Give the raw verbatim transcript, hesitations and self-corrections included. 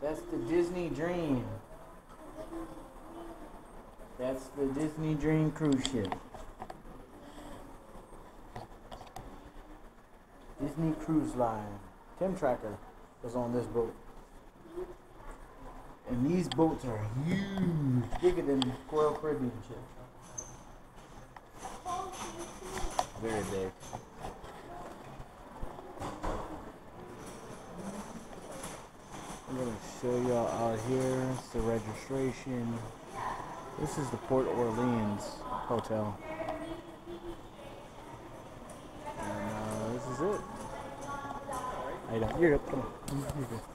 That's the Disney Dream. That's the Disney Dream cruise ship. Disney Cruise Line. Tim Tracker was on this boat. And these boats are huge, bigger than Royal Caribbean ships. Very big. I'm going to show y'all out here. It's the registration. This is the Port Orleans Hotel. And uh, this is it. I don't. You're good. Come on. You're good.